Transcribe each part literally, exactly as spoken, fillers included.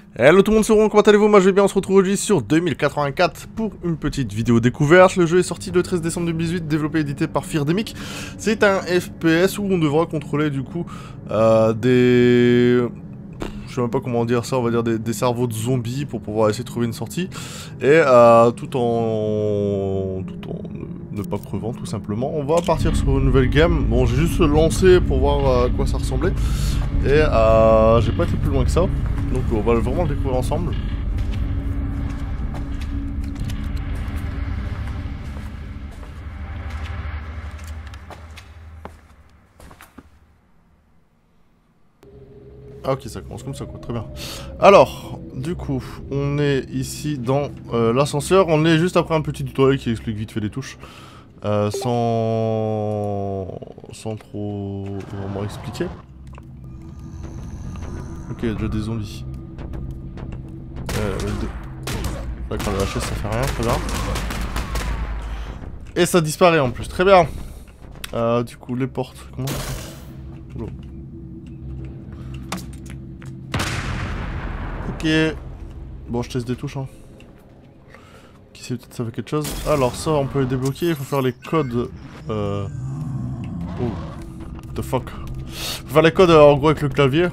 Hello tout le monde, c'est Ron, comment allez-vous? Moi je vais bien, on se retrouve aujourd'hui sur deux mille quatre-vingt-quatre pour une petite vidéo découverte. Le jeu est sorti le treize décembre deux mille dix-huit, développé et édité par Firdemic. C'est un F P S où on devra contrôler du coup euh, des... Je sais même pas comment dire ça, on va dire des, des cerveaux de zombies pour pouvoir essayer de trouver une sortie. Et euh, tout en... tout en ne pas crevant tout simplement. On va partir sur une nouvelle game. Bon, j'ai juste lancé pour voir euh, à quoi ça ressemblait. Et euh, j'ai pas été plus loin que ça. Donc on va vraiment le découvrir ensemble. Ah ok, ça commence comme ça quoi, très bien. Alors, du coup, on est ici dans euh, l'ascenseur. On est juste après un petit tutoriel qui explique vite fait les touches. Euh, sans... sans trop vraiment expliquer. Ok, il y a déjà des zombies. Euh, Là, quand le H S ça fait rien, très bien. Et ça disparaît en plus, très bien. Euh, du coup, les portes, comment ça fait? Oula. Ok. Bon, je teste des touches, hein. Qui sait, peut-être ça fait quelque chose. Alors, ça, on peut les débloquer, il faut faire les codes. Euh... Oh. What the fuck. Faut faire les codes euh, en gros avec le clavier.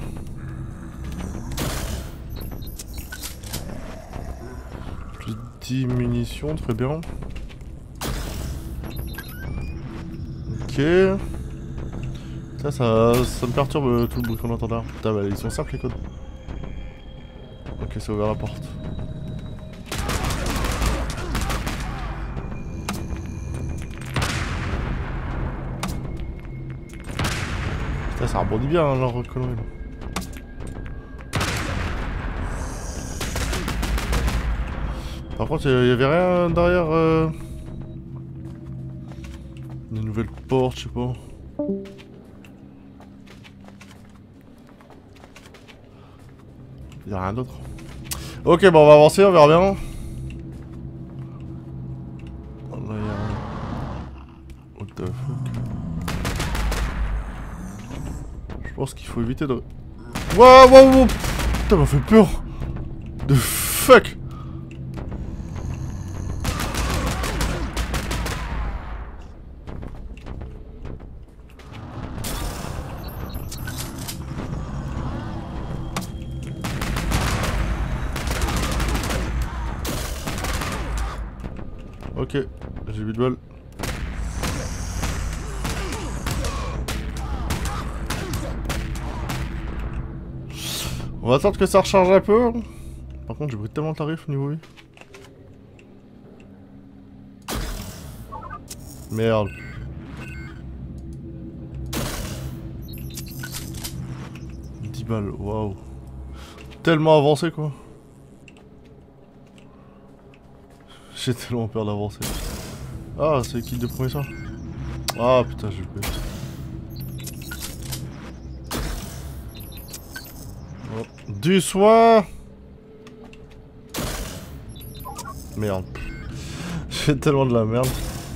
Plus dix munitions, très bien. Ok. Ça, ça, ça me perturbe euh, tout le bruit qu'on entend là. Putain, bah, ils sont simples les codes. Ok, ça a ouvert la porte. Putain, ça rebondit bien, hein, leur connerie. Par contre, il y avait rien derrière. Euh... Des nouvelles portes, je sais pas. Il y a rien d'autre. Ok, bon, on va avancer, on verra bien. Oh, là, y a rien. What the fuck. Je pense qu'il faut éviter de... Waouh, waouh, waouh. Putain, ça m'a fait peur. The fuck. Ok, j'ai vu de balle. On va attendre que ça recharge un peu. Par contre, j'ai pris tellement de tarifs au niveau huit. Merde. dix balles, waouh. Tellement avancé quoi. J'ai tellement peur d'avancer. Ah, c'est qui de premier ça? Ah putain, j'ai peur. Oh. Du soin. Merde. J'ai tellement de la merde.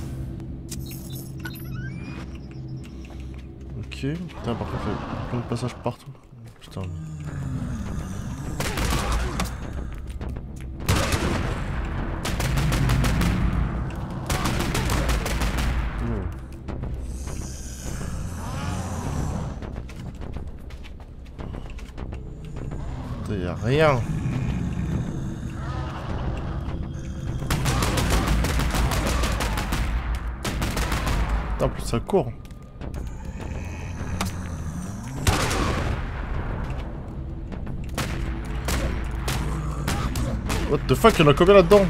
Ok. Putain, par contre, il y a plein de passages partout. Putain. Il y a rien. En plus ça court. What the fuck, il y en a combien là-dedans?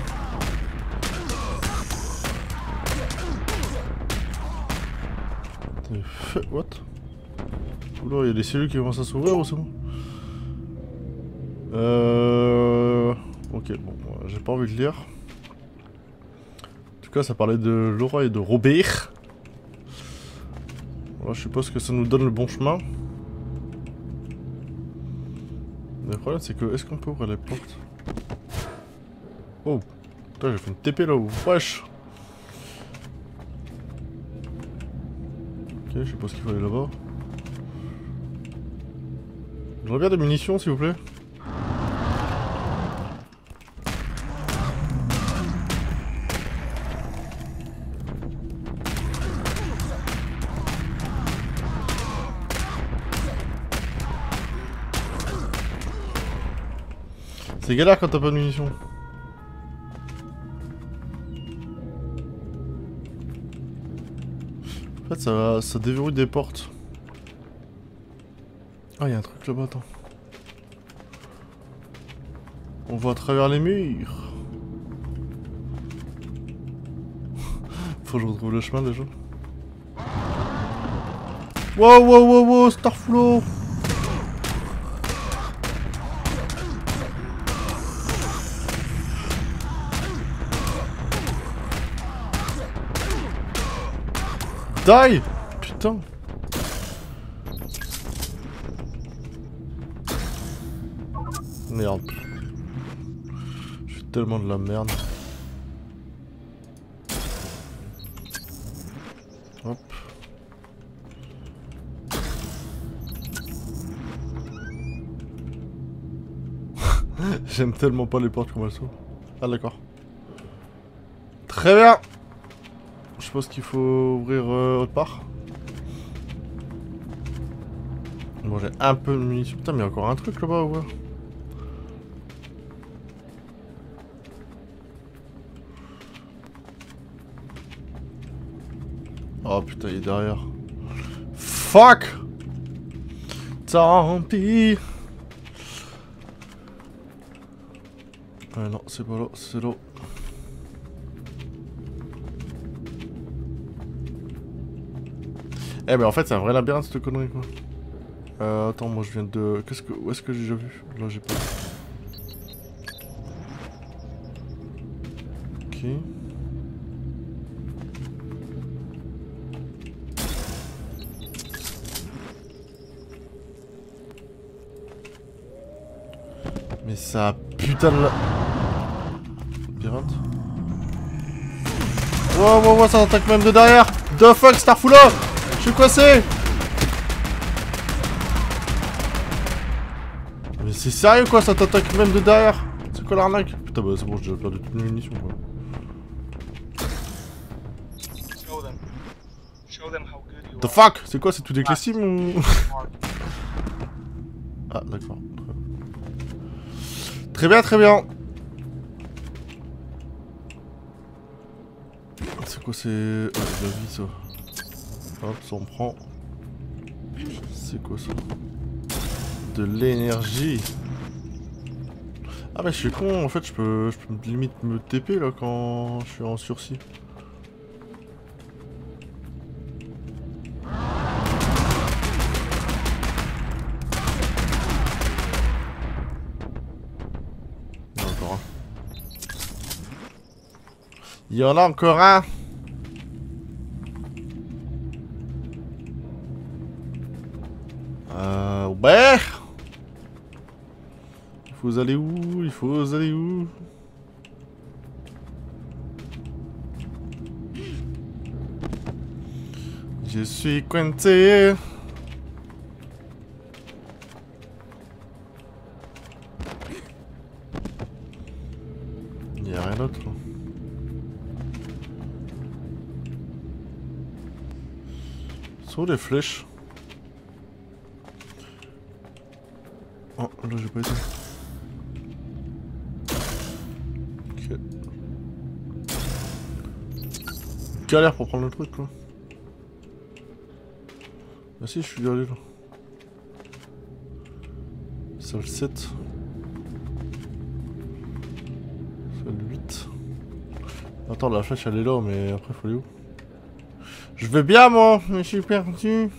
What? Oula, il y a des cellules qui commencent à s'ouvrir ou c'est bon? Euh... Ok, bon, j'ai pas envie de lire. En tout cas, ça parlait de Laura et de Robert. Voilà, je suppose que ça nous donne le bon chemin. Mais le problème, c'est que, est-ce qu'on peut ouvrir les portes? Oh, putain, j'ai fait une T P là-haut, wesh. Ok, je sais pas ce qu'il faut aller là-bas. J'aurais bien des munitions, s'il vous plaît. C'est galère quand t'as pas de munitions. En fait, ça, ça déverrouille des portes. Ah, il y a un truc là-bas, attends. On voit à travers les murs. Faut que je retrouve le chemin déjà. Wow, wow, wow, wow, Starflow. Die. Putain. Merde. Je suis tellement de la merde. Hop. J'aime tellement pas les portes comme elles sont. Ah d'accord. Très bien. Je pense qu'il faut ouvrir euh, autre part. Bon, j'ai un peu de munitions. Putain, mais il y a encore un truc là-bas, ouais. Oh putain, il est derrière. Fuck! Tant pis! Ah non, c'est pas là, c'est là. Eh ben en fait c'est un vrai labyrinthe cette connerie quoi. Euh, attends, moi je viens de... Qu'est-ce que... Où est-ce que j'ai déjà vu? Là j'ai pas... Ok... Mais ça putain de la... Pirate. Wow wow wow, ça attaque même de derrière. The fuck Starflow. Je suis coincé. Mais c'est sérieux quoi, ça t'attaque même de derrière. C'est quoi l'arnaque? Putain bah c'est bon, j'ai déjà perdu toutes mes munitions quoi. The fuck. C'est quoi, c'est tout des clés ou... Ah d'accord. Très bien, très bien. C'est quoi, c'est... Oh, de la vie ça. Hop, ça on prend. C'est quoi ça? De l'énergie. Ah bah je suis con, en fait je peux, je peux limite me T P là quand je suis en sursis. Il y en a encore un. Euh... Ouais. Il faut aller où? Il faut aller où? Je suis coincé. Il n'y a rien d'autre là. Sont où les flèches? Oh, là j'ai pas été. Ok. Galère pour prendre le truc quoi. Ah si, je suis allé là. Sol sept. Sol huit. Attends, la flèche elle est là, mais après faut aller où? Je vais bien moi, mais je suis perdu.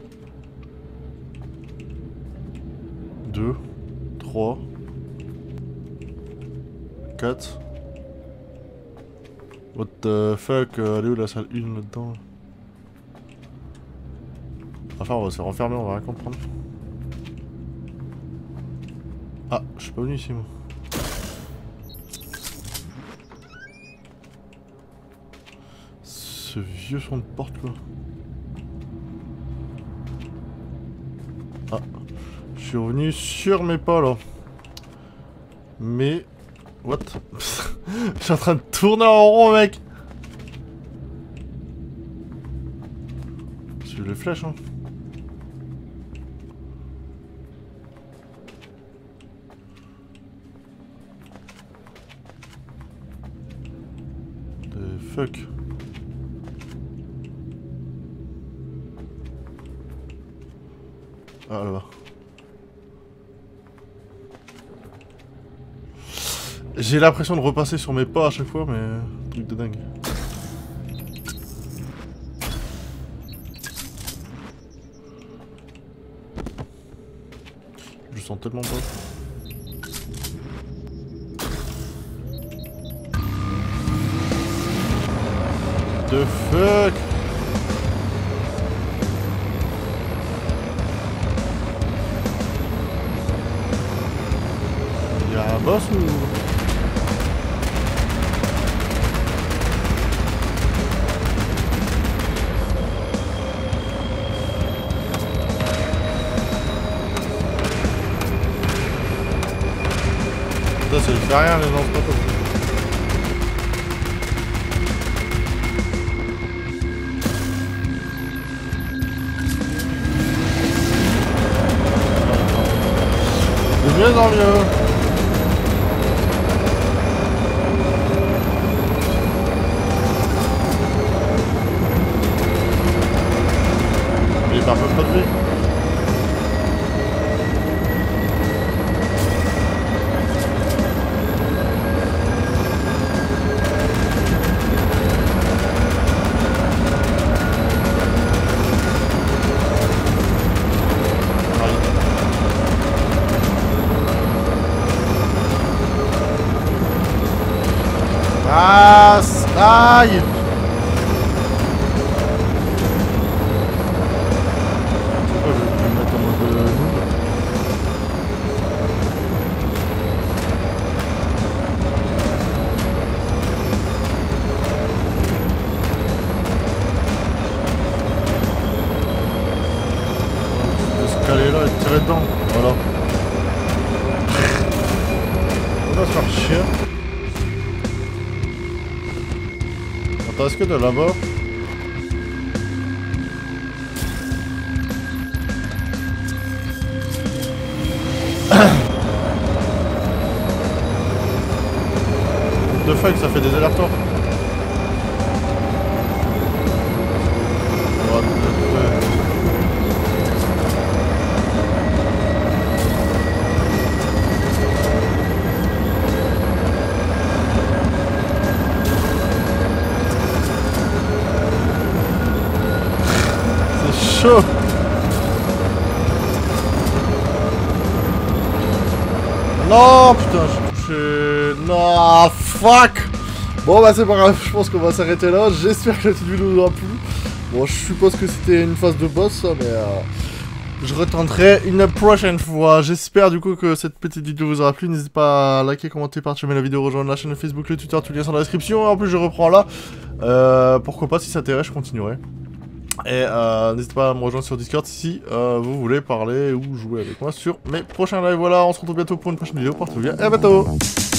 deux, trois, quatre. What the fuck, euh, elle est où la salle un là-dedans? Enfin, on va se faire enfermer, on va rien comprendre. Ah, je suis pas venu ici moi. Ce vieux son de porte quoi. Ah, je suis revenu sur mes pas là. Mais... What? Je suis en train de tourner en rond mec. J'ai les flèches hein. Fuck. Ah là-bas. J'ai l'impression de repasser sur mes pas à chaque fois, mais... truc de dingue. Je sens tellement pas. The fuck? Y'a un boss ou... Ça, ça lui fait rien, les lance pas top. De mieux en mieux. Il est pas peu pas de vie. Ah, aïe! Pourquoi je vais me mettre en mode noob? Je vais se caler là et tirer dedans. Voilà. On va se faire chier. Attends, est-ce que de là-bas... de fuck, ça fait des allers-retours. What the fuck. Chaud. Non putain, j'ai touché... Non, fuck. Bon bah c'est pas grave, je pense qu'on va s'arrêter là. J'espère que la petite vidéo vous aura plu. Bon, je suppose que c'était une phase de boss, ça, mais... Euh, je retenterai une prochaine fois. J'espère du coup que cette petite vidéo vous aura plu. N'hésitez pas à liker, commenter, partager la vidéo, rejoindre la chaîne Facebook, le Twitter, tous les liens sont dans la description. Et en plus je reprends là. Euh, pourquoi pas, si ça t'intéresse, je continuerai. Et euh, n'hésitez pas à me rejoindre sur Discord si euh, vous voulez parler ou jouer avec moi sur mes prochains lives. Voilà, on se retrouve bientôt pour une prochaine vidéo. Portez-vous bien et à bientôt.